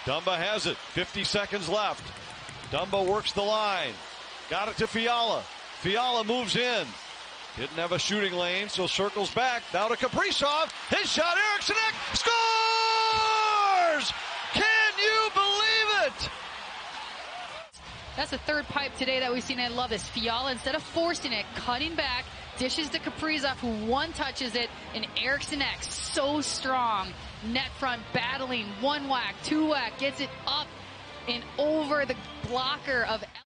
Dumba has it. 50 seconds left. Dumba works the line. Got it to Fiala. Fiala moves in. Didn't have a shooting lane, so circles back. Now to Kaprizov. His shot, Eriksson Ek scores! Can you believe it? That's the third pipe today that we've seen. I love this. Fiala, instead of forcing it, cutting back, dishes to Kaprizov, who one touches it, and Eriksson Ek, so strong. Net front battling, one whack, two whack, gets it up and over the blocker of